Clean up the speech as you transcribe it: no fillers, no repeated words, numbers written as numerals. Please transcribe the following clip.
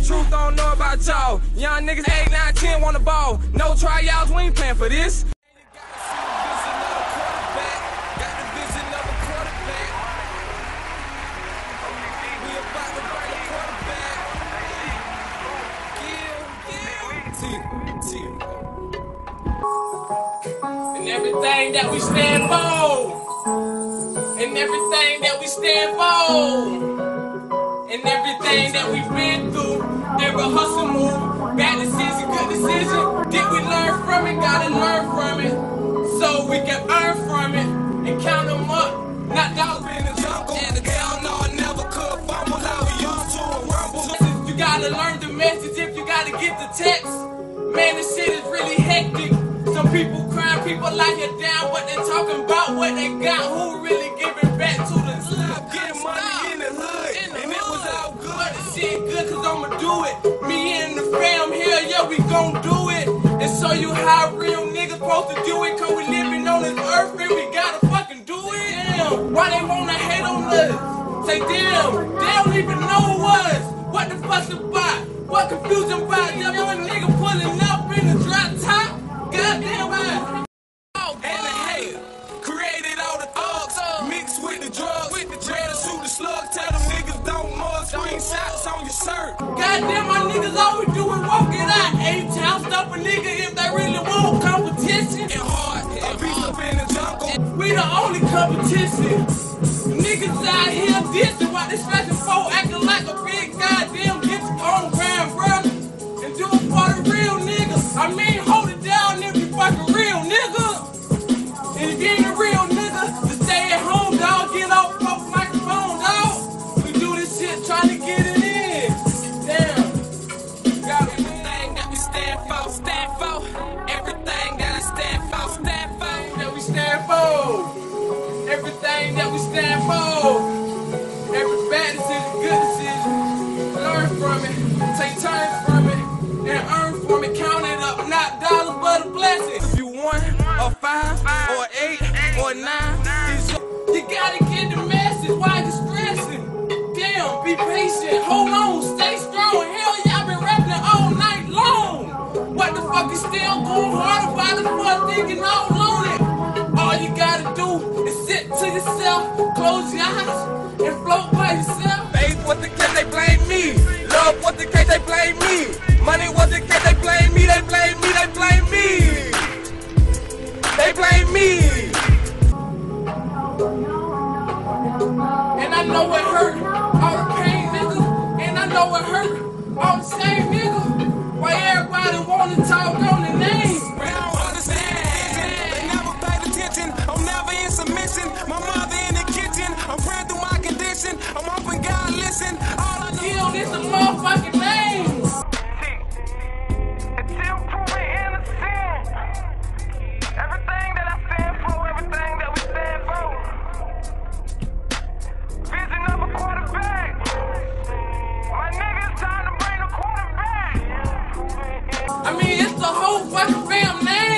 truth, don't know about y'all. Young niggas 8, 9, 10 want the ball. No tryouts, we ain't playing for this. And everything that we stand for, and everything that we stand for, and everything that we've been through, every hustle move, bad decision, good decision, did we learn from it? Gotta learn from it, so we can earn from it, and count them up, not dollars in the jungle, and the town no, I never could fumble, I was used to a rumble. You gotta learn the message if you gotta get the text, man, this shit is really hectic. Some people crying, people like you down, but they talking about what they got. Who really giving back to the hood? Getting money in the hood, and it was all good. But the shit good, cause I'ma do it. Me and the fam here, yeah, we gon' do it. And show you how real niggas supposed to do it. Cause we living on this earth, and we gotta fucking do it. Damn, why they wanna hate on us? Say damn, they don't even know us. What the fuck's about? What confusion about? Them young nigga pulling up in the drop top. Goddamn right. And the hate created all the thugs, mixed with the drugs, with the dread to shoot the slug. Tell them niggas don't mug, screenshots on your shirt. Goddamn, my niggas always doing walk it out. A-Town stop a nigga if they really want competition. And hard, a beat up in the jungle. We the only competition. Niggas out here dissing while they stretching for, acting like a big goddamn get on ground, bro. And do it for the real niggas. I mean, hold it down if you fucking real nigga. And if you ain't a real nigga, just stay at home, dog. Get off the microphone, dog. We do this shit trying to get it in. Damn. Got everything that we stand for, stand for. Everything that I stand for, stand for. That we stand for. Everything that we stand for. Every bad decision, good decision. Learn from it, take turns from it, and earn from it. Count it up, not dollars, but a blessing. If you 1 or 5 or 8 or 9, you gotta get the message. Why you stressing? Damn, be patient. Hold on, stay strong. Hell yeah, I've been rapping all night long. What the fuck is still going hard about it? For thinking all on it. All you gotta do is sit to yourself, close your eyes, and float by yourself. Faith was the case, they blame me. Love was the case, they blame me. Money was the case, they blame me. They blame me, they blame me. They blame me. And I know it hurt all the pain niggas. And I know it hurt all the same niggas. Why everybody wanna talk on the name? They don't understand. They never paid attention. I'm never in submission. My mother in the kitchen. I'm praying through my condition. I'm hoping God listen. All I kill is a motherfucking name. Until proven innocent. Everything that I stand for, everything that we stand for. Vision of a quarterback. My nigga, it's time to bring the quarterback. I mean, it's the whole fucking fam name.